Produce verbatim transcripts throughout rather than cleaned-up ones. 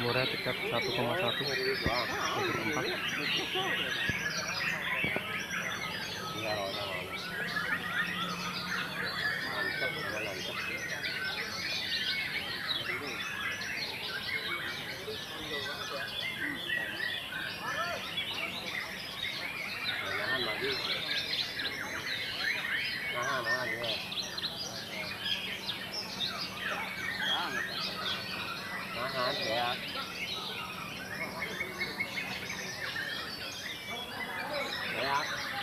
Korea tiket satu koma satu tiket empat. Nahan, nahan, ya. Nahan, ya. Ya.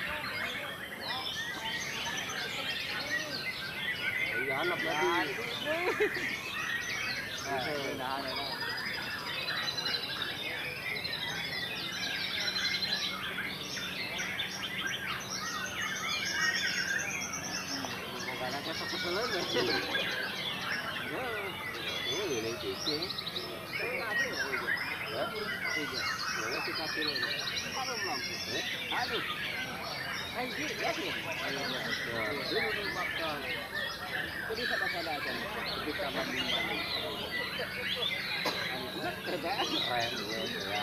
Iya, anak lagi. Nahan, nahan. Oh, ini cicing. Ya, tiga. Ya, kita pilih. Aduh, belum. Aduh. Ayo, ya sih. Ayo, ya. Dulu makan. Jadi sabar-sabar aja. Kita makan. Keren, ya.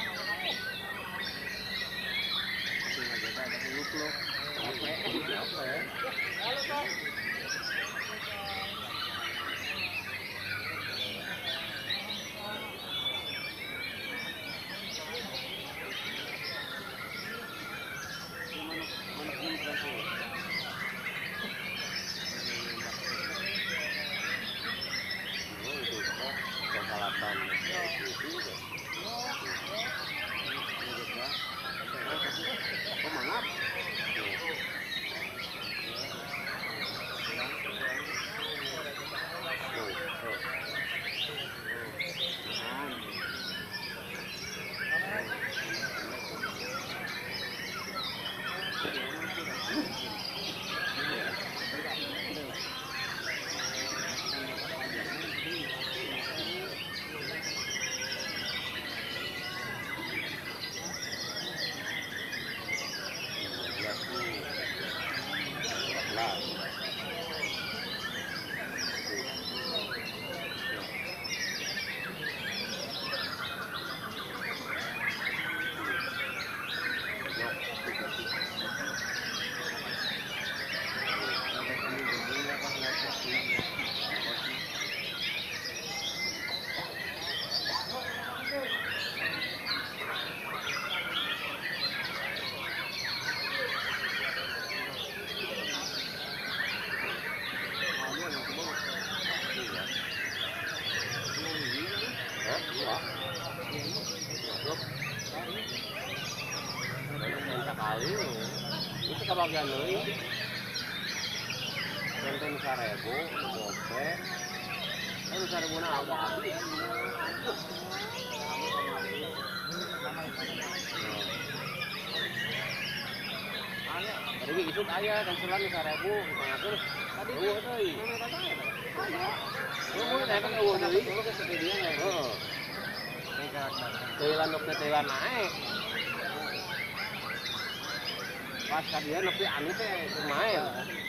Tinggal kita ada dulu. Oke. Oke. Halo, Pak. Itu kebagian dulu. Konten seribu, gope. Kan seribu na udah habis. Jadi itu aja kanselan seribu, ngatur. Tadi dua tadi. Oh, mau naik kan dua tadi. Kalau ke sedia ya. Heeh. Telan dokter telan naik. Pas kadieu nepi anu teh lumayan.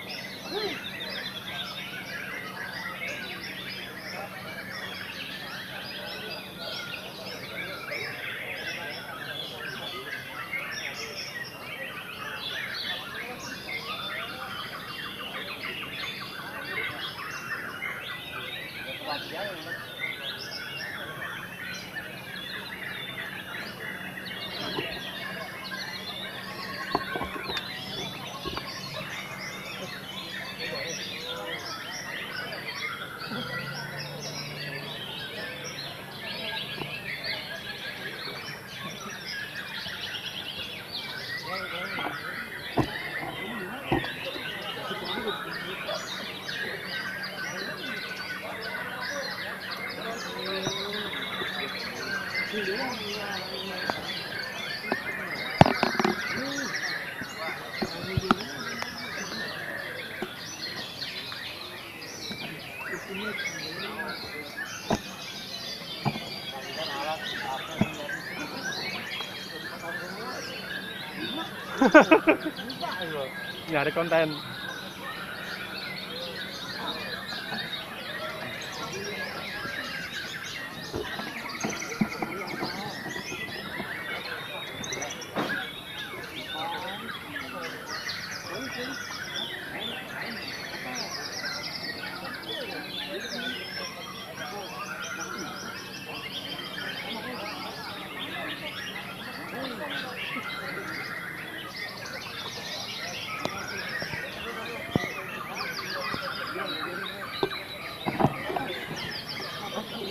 Nyari konten.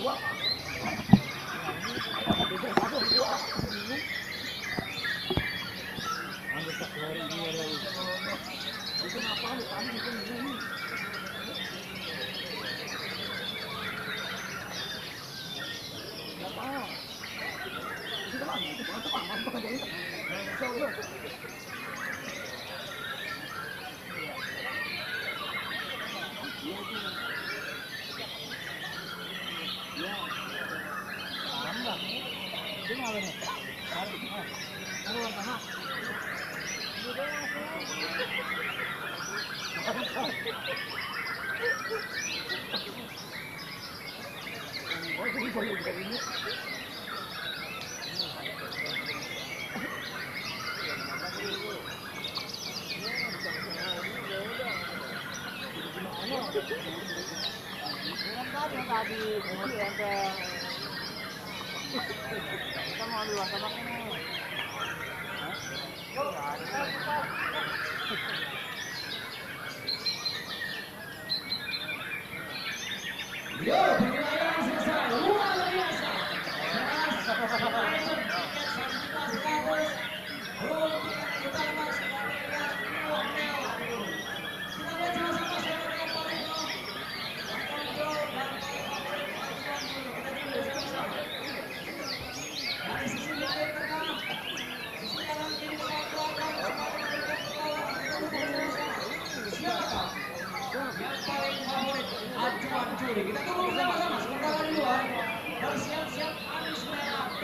Kita tunggu bersama-sama sementara di luar. Bersiap-siap Anies Merah B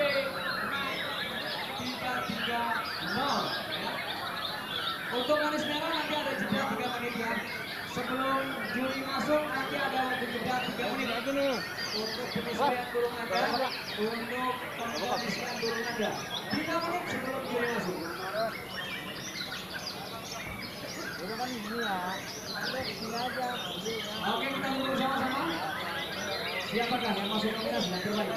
tiga tiga nol. Untuk Anies Merah nanti ada jeda tiga menit ya. Sebelum juri masuk nanti ada waktu jeda tiga menit. Untuk penyisian burung naga, untuk pengisian burung naga tiga menit sebelum juri masuk. Oke, kita tunggu bersama-sama. Siapakah yang masuk nominasi yang terbaik?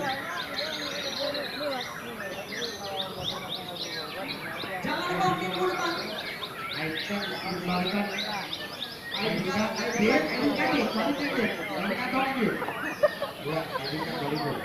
Jangan lupa minggu depan. Item dikembalikan. Aidina, Aidina, Aidina, balik tiket. Balik kantong lagi. Ya, Aidina balik dulu.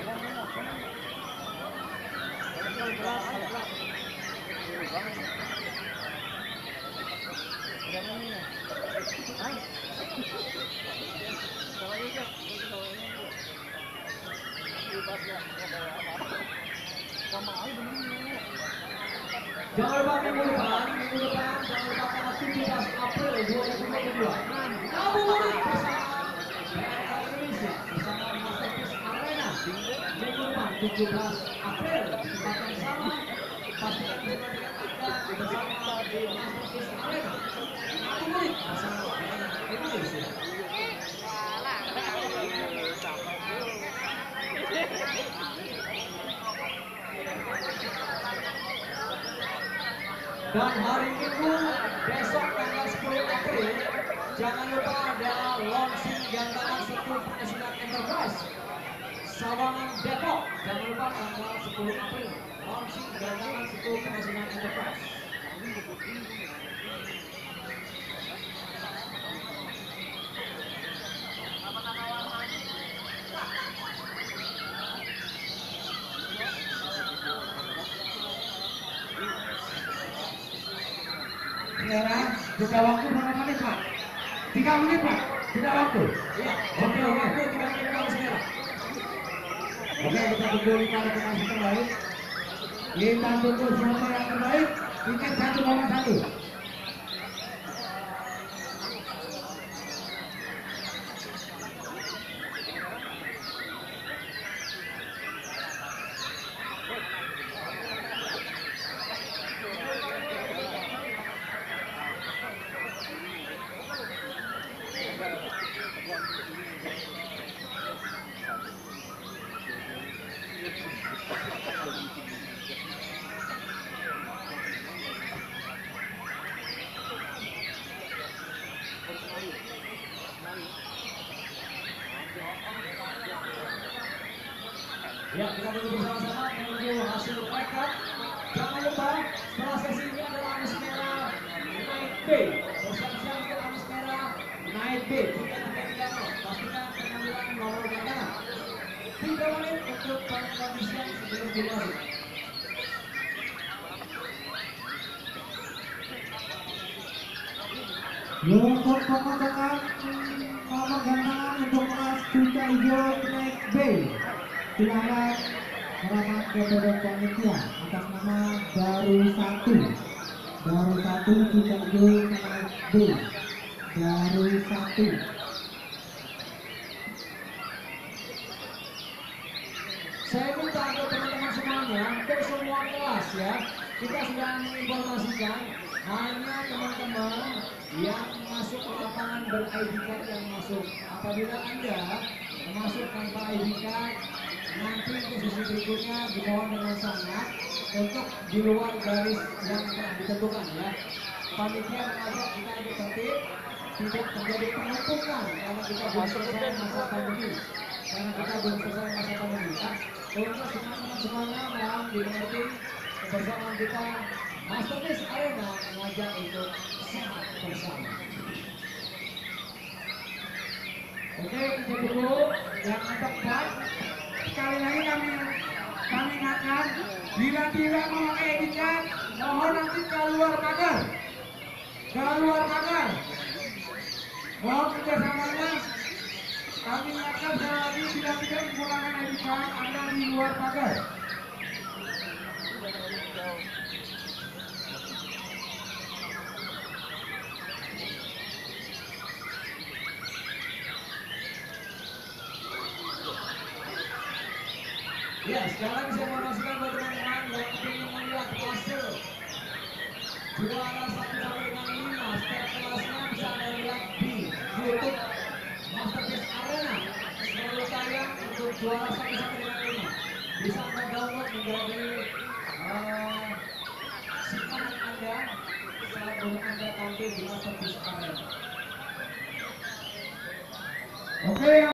Jangan lupa minggu depan, minggu depan jangan lupa tanggal tujuh belas April dua ribu dua puluh dua. Ngabuburit bersama Daerah Indonesia bersama Masterpiece Arena. Minggu depan tujuh belas April tempat yang sama. Pastikan pertandingan Anda bersama di Masterpiece Arena. Ngabuburit bersama Daerah Indonesia. Dan hari Minggu besok tanggal sepuluh April jangan lupa ada launching gantangan satu Penghasilan Enterprise Sawangan Depok. Jangan lupa tanggal sepuluh April launching gantangan satu Penghasilan Enterprise. Sekarang jeda waktu berapa menit Pak? Tiga menit Pak, jeda waktu. Iya, Oke oke. waktu tiga menit kalau sekarang. Oke, kita tunggu lima rekomendasi terbaik. Kita tunggu siapa yang terbaik. Tiket satu koma satu. Ya, kita tunggu bersama-sama menunggu hasil mereka. Jangan lupa setelah sesi ini adalah Anies Merah Night B. Bersiap-siap untuk Anies Merah Night B tiga tiga tiga nol. Pastikan pengambilan nomor gantangan. tiga menit untuk pengkondisian sebelum dimulai. Untuk pengecekan nomor gantangan untuk kelas cuca hijau naik B. Silakan merapat kepada panitia atas nama Baru Satu. Baru Satu cuca hijau naik B. Baru Satu. Saya minta untuk teman-teman semuanya, untuk semua kelas ya, kita sudah menginformasikan hanya teman-teman yang masuk ke lapangan ber-I D card yang masuk. Apabila Anda masuk tanpa I D card, nanti ke sesi berikutnya dibawa dengan sangat untuk di luar garis yang telah ditentukan ya. Panitia mengajak kita untuk tertib, tidak terjadi penumpukan karena kita belum selesai masa pandemi. Karena kita belum selesai masa pandemi ya. Untuk teman-teman semuanya mohon dimengerti kebersamaan kita. Masterpiece Arena mengajak untuk sangat bersama. Oke, kita dulu yang tepat. Sekali lagi kami kami ingatkan, bila tidak memakai I D card, mohon nanti keluar pagar. Keluar pagar. Mohon kerjasamanya. Kami ingatkan sekali lagi, bila tidak menggunakan I D card, Anda di luar pagar. Ya, sekarang saya informasikan buat teman-teman yang ingin melihat hasil juara satu sampai dengan lima, setiap kelasnya bisa Anda lihat di YouTube Masterpiece Arena. Selalu tayang untuk juara satu sampai dengan lima. Bisa Anda download menjadi uh, simpanan Anda saat Anda tampil di Masterpiece Arena. Oke.